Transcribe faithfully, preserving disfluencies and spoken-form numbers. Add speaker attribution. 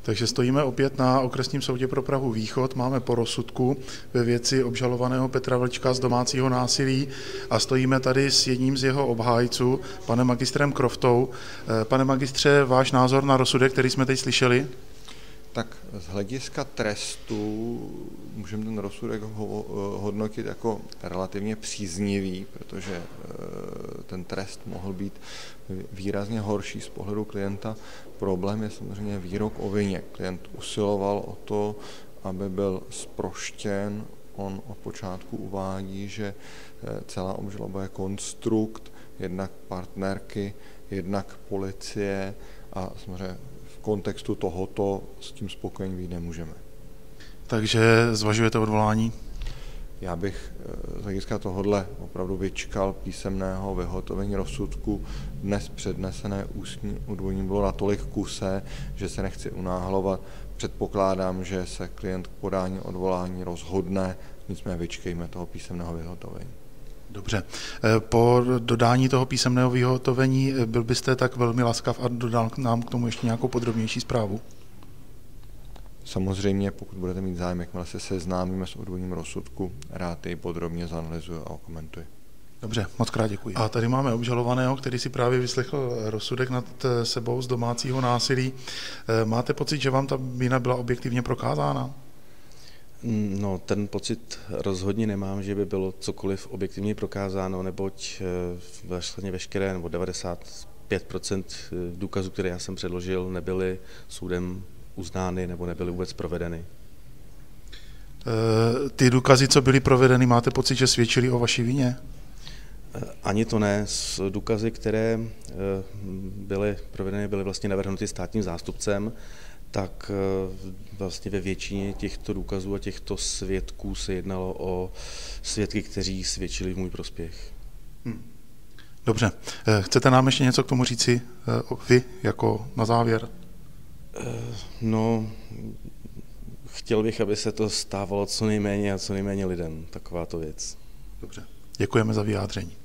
Speaker 1: Takže stojíme opět na Okresním soudě pro Prahu Východ, máme po rozsudku ve věci obžalovaného Petra Vlčka z domácího násilí a stojíme tady s jedním z jeho obhájců, panem magistrem Kroftou. Pane magistře, váš názor na rozsudek, který jsme teď slyšeli?
Speaker 2: Tak z hlediska trestu můžeme ten rozsudek hodnotit jako relativně příznivý, protože ten trest mohl být výrazně horší z pohledu klienta. Problém je samozřejmě výrok o vině. Klient usiloval o to, aby byl zproštěn. On od počátku uvádí, že celá obžaloba je konstrukt jednak partnerky, jednak policie a samozřejmě v kontextu tohoto s tím spokojení být nemůžeme.
Speaker 1: Takže zvažujete odvolání?
Speaker 2: Já bych z hlediska tohohle opravdu vyčkal písemného vyhotovení rozsudku. Dnes přednesené ústní odvolání bylo natolik kusé, že se nechci unáhlovat. Předpokládám, že se klient k podání odvolání rozhodne, nicméně vyčkejme toho písemného vyhotovení.
Speaker 1: Dobře. Po dodání toho písemného vyhotovení byl byste tak velmi laskav a dodal nám k tomu ještě nějakou podrobnější zprávu?
Speaker 2: Samozřejmě, pokud budete mít zájem, jakmile se seznámíme s odvolním rozsudku, rád jej podrobně zanalyzuji a okomentuji.
Speaker 1: Dobře, moc krát děkuji. A tady máme obžalovaného, který si právě vyslechl rozsudek nad sebou z domácího násilí. Máte pocit, že vám ta vina byla objektivně prokázána?
Speaker 3: No, ten pocit rozhodně nemám, že by bylo cokoliv objektivně prokázáno, neboť vlastně veškeré nebo devadesát pět procent důkazů, které já jsem předložil, nebyly soudem uznány nebo nebyly vůbec provedeny.
Speaker 1: Ty důkazy, co byly provedeny, máte pocit, že svědčily o vaší vině?
Speaker 3: Ani to ne. Důkazy, které byly provedeny, byly vlastně navrhnuty státním zástupcem, tak vlastně ve většině těchto důkazů a těchto svědků se jednalo o svědky, kteří svědčili v můj prospěch.
Speaker 1: Hmm. Dobře. Chcete nám ještě něco k tomu říci vy, jako na závěr?
Speaker 3: No, chtěl bych, aby se to stávalo co nejméně a co nejméně lidem, takováto věc.
Speaker 1: Dobře. Děkujeme za vyjádření.